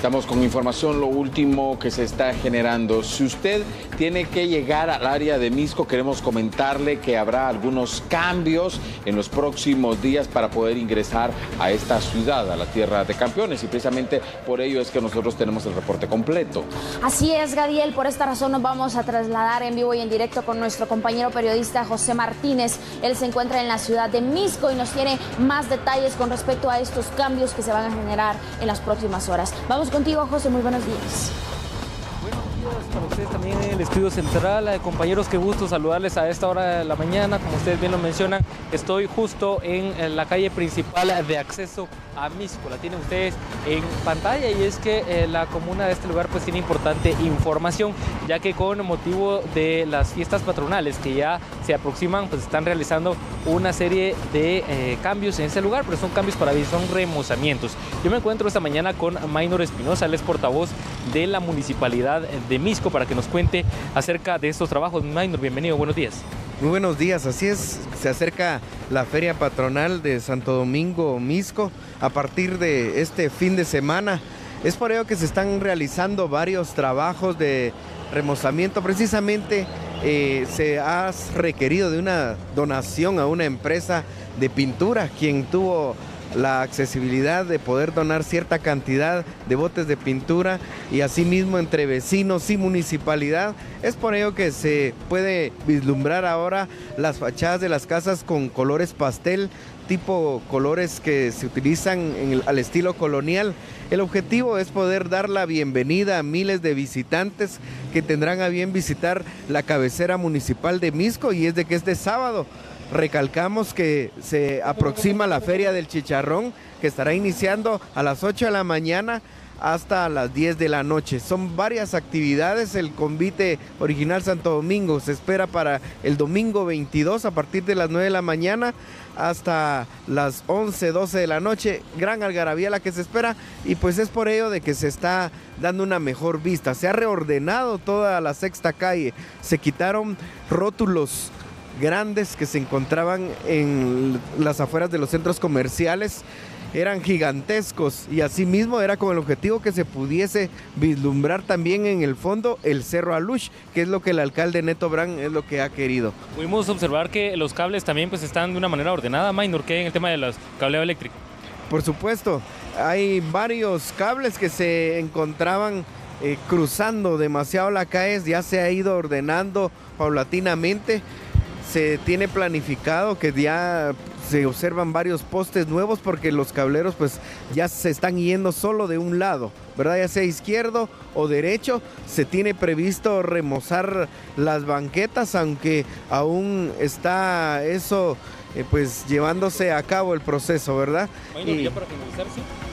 Estamos con información, lo último que se está generando. Si usted tiene que llegar al área de Misco, queremos comentarle que habrá algunos cambios en los próximos días para poder ingresar a esta ciudad, a la tierra de campeones. Y precisamente por ello es que nosotros tenemos el reporte completo. Así es, Gadiel. Por esta razón nos vamos a trasladar en vivo y en directo con nuestro compañero periodista José Martínez. Él se encuentra en la ciudad de Misco y nos tiene más detalles con respecto a estos cambios que se van a generar en las próximas horas. Vamos contigo, José, muy buenos días. Buenos días para ustedes también en el estudio central. Compañeros, qué gusto saludarles a esta hora de la mañana. Como ustedes bien lo mencionan, estoy justo en la calle principal de acceso a Misco. La tienen ustedes en pantalla y es que la comuna de este lugar pues tiene importante información, ya que con motivo de las fiestas patronales que ya se aproximan, pues están realizando una serie de cambios en este lugar, pero son cambios para ver, son remozamientos. Yo me encuentro esta mañana con Maynor Espinosa, él es portavoz de la municipalidad de Misco, para que nos cuente acerca de estos trabajos. Maynor, bienvenido, buenos días. Muy buenos días, así es, se acerca la feria patronal de Santo Domingo Misco a partir de este fin de semana. Es por ello que se están realizando varios trabajos de remozamiento. Precisamente se ha requerido de una donación a una empresa de pintura, quien tuvo la accesibilidad de poder donar cierta cantidad de botes de pintura, y asimismo entre vecinos y municipalidad. Es por ello que se puede vislumbrar ahora las fachadas de las casas con colores pastel, tipo colores que se utilizan al estilo colonial. El objetivo es poder dar la bienvenida a miles de visitantes que tendrán a bien visitar la cabecera municipal de Misco, y es de que este sábado recalcamos que se aproxima la Feria del Chicharrón, que estará iniciando a las 8 de la mañana hasta las 10 de la noche. Son varias actividades. El convite original Santo Domingo se espera para el domingo 22 a partir de las 9 de la mañana hasta las 11, 12 de la noche. Gran algarabía la que se espera, y pues es por ello de que se está dando una mejor vista. Se ha reordenado toda la sexta calle, se quitaron rótulos grandes que se encontraban en las afueras de los centros comerciales, eran gigantescos, y asimismo era con el objetivo que se pudiese vislumbrar también en el fondo el Cerro Alush, que es lo que el alcalde Neto Brand es lo que ha querido. Pudimos observar que los cables también pues están de una manera ordenada, Maynor, que en el tema de los cableado eléctrico. Por supuesto, hay varios cables que se encontraban cruzando demasiado la calle, ya se ha ido ordenando paulatinamente. Se tiene planificado que ya se observan varios postes nuevos, porque los cableros pues ya se están yendo solo de un lado, ¿verdad? Ya sea izquierdo o derecho. Se tiene previsto remozar las banquetas, aunque aún está eso pues llevándose a cabo el proceso, ¿verdad? Bueno, ya para finalizar,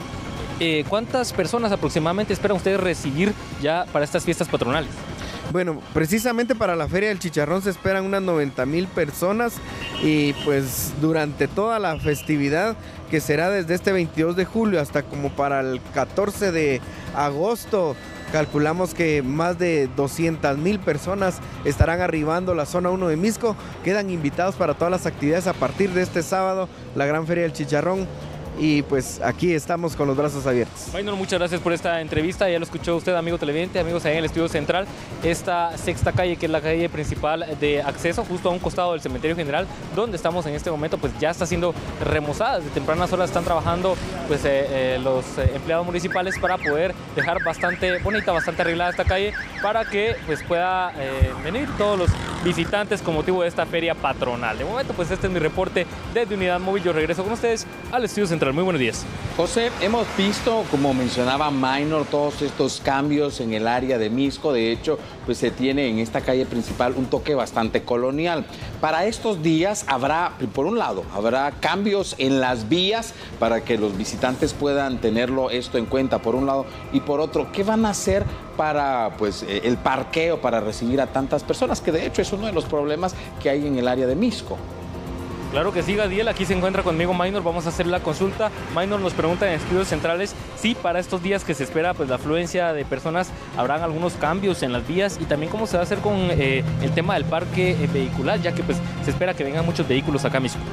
sí. ¿Cuántas personas aproximadamente esperan ustedes recibir ya para estas fiestas patronales? Bueno, precisamente para la Feria del Chicharrón se esperan unas 90,000 personas, y pues durante toda la festividad, que será desde este 22 de julio hasta como para el 14 de agosto, calculamos que más de 200,000 personas estarán arribando a la zona 1 de Misco. Quedan invitados para todas las actividades a partir de este sábado, la gran Feria del Chicharrón. Y pues aquí estamos con los brazos abiertos. Bueno, muchas gracias por esta entrevista. Ya lo escuchó usted, amigo televidente, amigos ahí en el estudio central. Esta sexta calle, que es la calle principal de acceso, justo a un costado del cementerio general, donde estamos en este momento, pues ya está siendo remozada. Desde tempranas horas están trabajando pues los empleados municipales para poder dejar bastante bonita, bastante arreglada esta calle, para que pues pueda venir todos los visitantes con motivo de esta feria patronal. De momento, pues este es mi reporte desde Unidad Móvil. Yo regreso con ustedes al estudio central. Muy buenos días. José, hemos visto, como mencionaba Maynor, todos estos cambios en el área de Misco. De hecho, pues se tiene en esta calle principal un toque bastante colonial. Para estos días habrá, por un lado, habrá cambios en las vías para que los visitantes puedan tenerlo esto en cuenta, por un lado, y por otro, ¿qué van a hacer para pues el parqueo, para recibir a tantas personas? Que de hecho es uno de los problemas que hay en el área de Misco. Claro que sí, Gadiel, aquí se encuentra conmigo Maynor, vamos a hacer la consulta. Maynor nos pregunta en estudios centrales si para estos días que se espera pues la afluencia de personas habrán algunos cambios en las vías, y también cómo se va a hacer con el tema del parque vehicular, ya que pues se espera que vengan muchos vehículos acá mismo.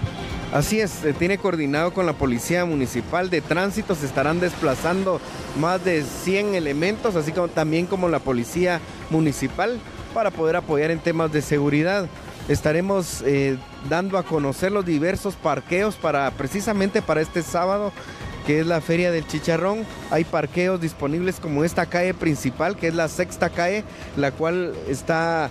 Así es, se tiene coordinado con la Policía Municipal de Tránsito, se estarán desplazando más de 100 elementos, así como también como la Policía Municipal, para poder apoyar en temas de seguridad. Estaremos dando a conocer los diversos parqueos precisamente para este sábado, que es la Feria del Chicharrón. Hay parqueos disponibles como esta calle principal, que es la sexta calle, la cual está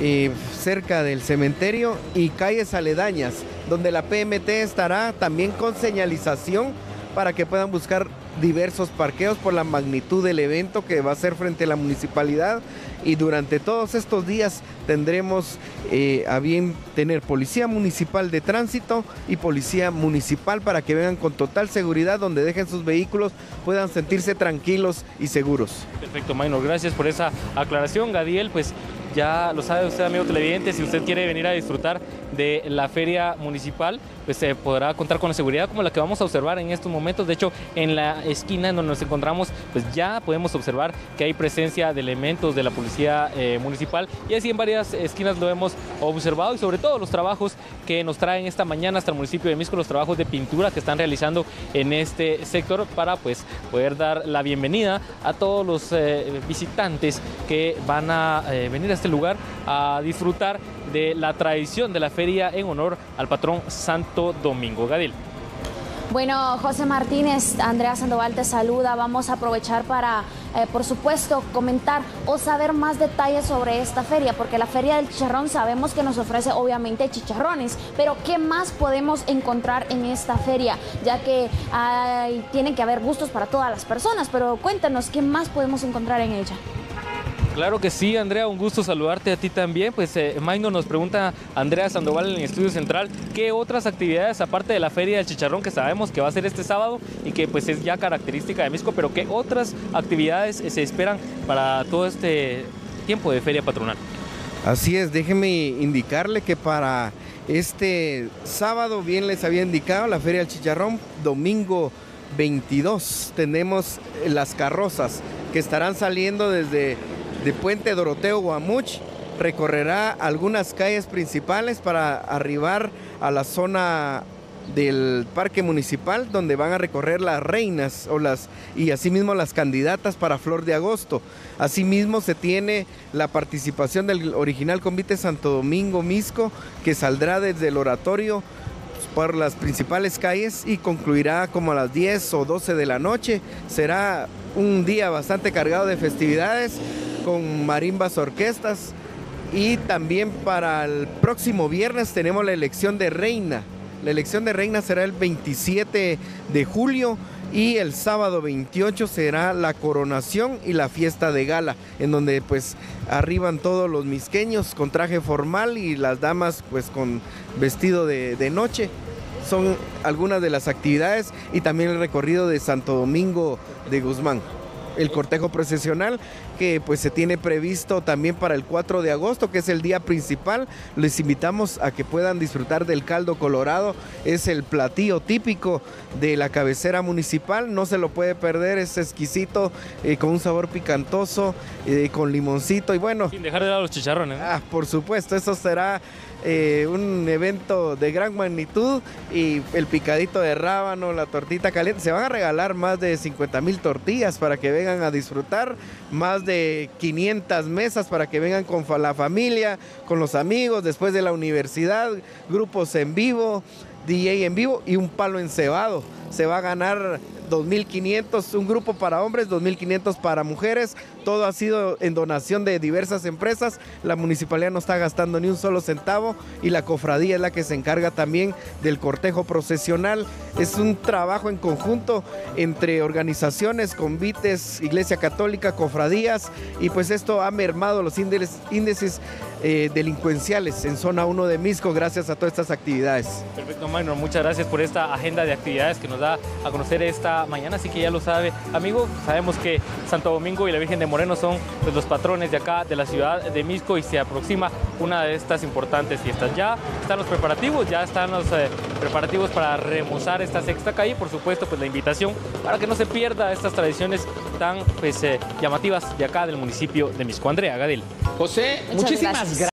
cerca del cementerio, y calles aledañas, donde la PMT estará también con señalización para que puedan buscar diversos parqueos por la magnitud del evento que va a ser frente a la municipalidad. Y durante todos estos días tendremos a bien tener Policía Municipal de Tránsito y Policía Municipal para que vengan con total seguridad, donde dejen sus vehículos, puedan sentirse tranquilos y seguros. Perfecto, Maynor, gracias por esa aclaración. Gadiel, pues ya lo sabe usted, amigo televidente, si usted quiere venir a disfrutar de la feria municipal, pues podrá contar con la seguridad como la que vamos a observar en estos momentos. De hecho, en la esquina en donde nos encontramos, pues ya podemos observar que hay presencia de elementos de la policía municipal, y así en varias esquinas lo hemos observado, y sobre todo los trabajos que nos traen esta mañana hasta el municipio de Misco, los trabajos de pintura que están realizando en este sector para pues poder dar la bienvenida a todos los visitantes que van a venir a este lugar a disfrutar de la tradición de la feria en honor al patrón Santo Domingo. Gadiel. Bueno, José Martínez, Andrea Sandoval te saluda. Vamos a aprovechar para, por supuesto, comentar o saber más detalles sobre esta feria, porque la Feria del Chicharrón sabemos que nos ofrece obviamente chicharrones, pero ¿qué más podemos encontrar en esta feria? Ya que tiene que haber gustos para todas las personas, pero cuéntanos, ¿qué más podemos encontrar en ella? Claro que sí, Andrea, un gusto saludarte a ti también. Pues Maynor, nos pregunta Andrea Sandoval en el Estudio Central, ¿qué otras actividades, aparte de la Feria del Chicharrón, que sabemos que va a ser este sábado y que pues es ya característica de Misco, pero qué otras actividades se esperan para todo este tiempo de feria patronal? Así es, déjeme indicarle que para este sábado, bien les había indicado, la Feria del Chicharrón, domingo 22, tenemos las carrozas que estarán saliendo desde Puente Doroteo Guamuch, recorrerá algunas calles principales para arribar a la zona del Parque Municipal, donde van a recorrer las reinas y asimismo las candidatas para Flor de Agosto. Asimismo se tiene la participación del original convite Santo Domingo Misco, que saldrá desde el oratorio por las principales calles y concluirá como a las 10 o 12 de la noche. Será un día bastante cargado de festividades con marimbas, orquestas, y también para el próximo viernes tenemos la elección de reina. La elección de reina será el 27 de julio y el sábado 28 será la coronación y la fiesta de gala, en donde pues arriban todos los misqueños con traje formal y las damas pues con vestido de noche. Son algunas de las actividades, y también el recorrido de Santo Domingo de Guzmán. El cortejo procesional que pues se tiene previsto también para el 4 de agosto, que es el día principal. Les invitamos a que puedan disfrutar del caldo colorado, es el platillo típico de la cabecera municipal, no se lo puede perder, es exquisito, con un sabor picantoso, con limoncito y bueno. Sin dejar de lado los chicharrones, ¿no? Por supuesto, eso será un evento de gran magnitud, y el picadito de rábano, la tortita caliente, se van a regalar más de 50,000 tortillas para que vengan a disfrutar, más de 500 mesas para que vengan con la familia, con los amigos, después de la universidad, grupos en vivo, DJ en vivo y un palo encebado. Se va a ganar 2.500, un grupo para hombres, 2.500 para mujeres. Todo ha sido en donación de diversas empresas. La municipalidad no está gastando ni un solo centavo, y la cofradía es la que se encarga también del cortejo procesional. Es un trabajo en conjunto entre organizaciones, convites, Iglesia Católica, cofradías, y pues esto ha mermado los índices delincuenciales en zona 1 de Misco gracias a todas estas actividades. Perfecto, Maynor, muchas gracias por esta agenda de actividades que nos da a conocer esta mañana. Así que ya lo sabe, amigo, sabemos que Santo Domingo y la Virgen de Moreno son pues los patrones de acá, de la ciudad de Misco, y se aproxima una de estas importantes fiestas. Ya están los preparativos, preparativos para remozar esta sexta calle, por supuesto pues la invitación para que no se pierda estas tradiciones tan llamativas de acá del municipio de Misco. Andrea, Gadiel. José, muchísimas gracias.